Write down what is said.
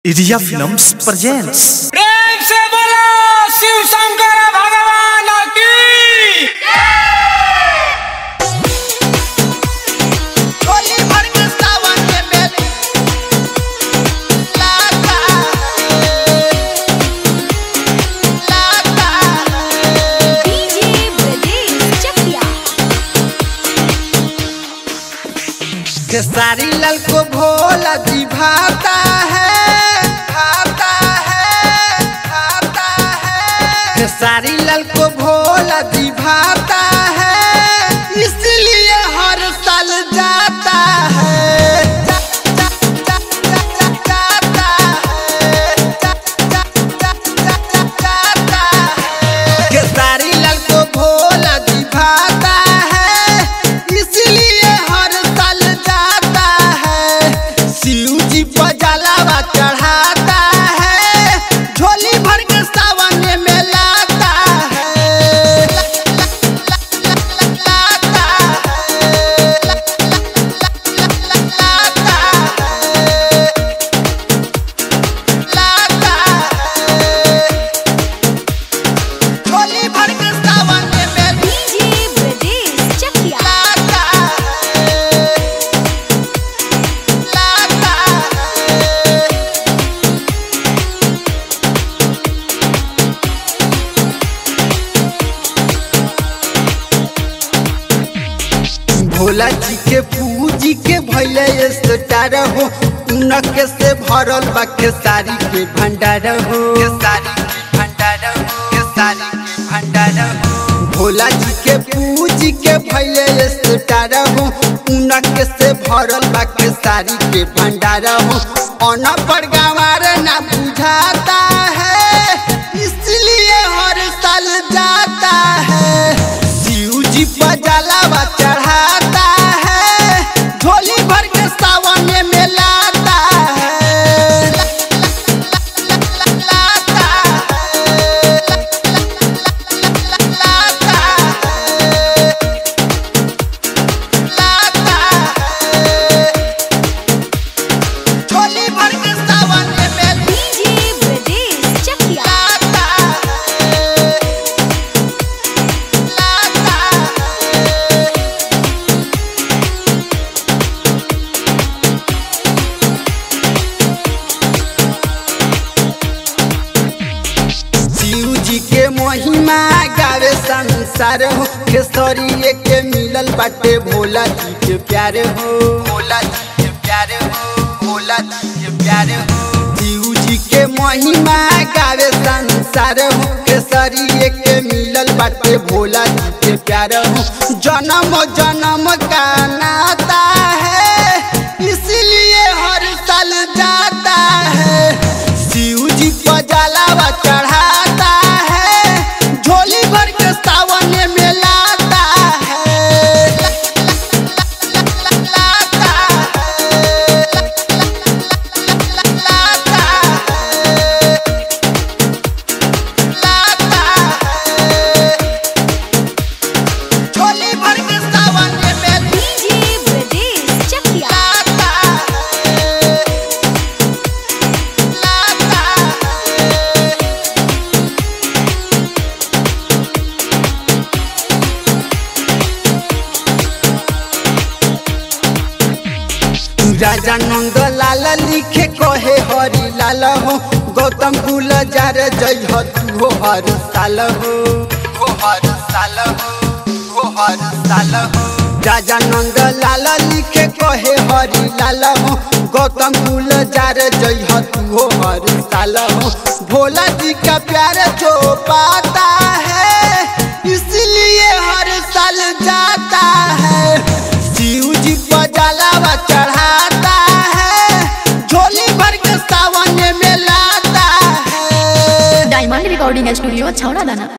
India films presents. प्रेम से बोलो शिव शंकर भगवान की। होली भर के सावन में मेले लाता डीजे ब्रजेश चकिया। खेसारी लाल को भोला जी भाता है, खेसारी लाल को भोला जी भाता है, इसलिए हर साल जाता है, जाता है। खेसारी लाल को भोला जी भाता है, इसलिए हर साल जाता है। शिव जी पर जलावा चढ़ाता है, झोली भर के सावन में भोला जी के पूजी के भैले स्टार हो, उनके से भरल बा खेसारी के भंडार हो, खेसारी के भंडार हो, खेसारी के भंडार हो। भोला जी के पूजी के भैले स्टार हो, उनके से भरल बा खेसारी के भंडार हो। अना पर गंवार ना बुझाता है, इसलिए हर साल जाता है। शिव जी पर जलावा चढ़ाता है, झोली भर के सावन में लाता है, लाता है, लाता है, लाता है। झोली भर के सावन में डीजे ब्रजेश चकिया। लाता है, लाता है। शिव जी के महिमा गावे संसार हो, खेसरिए के मिलल बाटे भोला जी के प्यार हो, भोला जी के प्यार हो, भोला जी के प्यार हो। शिव जी के महिमा गावे संसार हो, खेसरिए के मिलल बाटे भोला जी के प्यार हो। जन्म जन्म का नाता है, इसलिए हर साल जाता है। शिव जी पर जलावा चढ़ाता है, झोली भर के सावन में लाता है, लाता है, लाता है, लाता है। झोली भर के सावन में डीजे ब्रजेश चकिया। लाता है, लाता है। राजा नंद लाल लिखे कहे हरि लाल हो, गौतम गुलजार जय हो तू हो हर साल हो, हो हर साल हो, हो हर साल हो। राजा नंद लाल लिखे कहे हरि लाल हो, गौतम गुलजार जय हो तू हो हर साल हो। भोला जी का प्यार जो पाता है, इसलिए हर साल जाता है। शिव जी पर जलावा चढ़ाता है, झोली भर के सावन में लाता है। डायमंड रिकॉर्डिंग स्टूडियो छौड़ा दाना।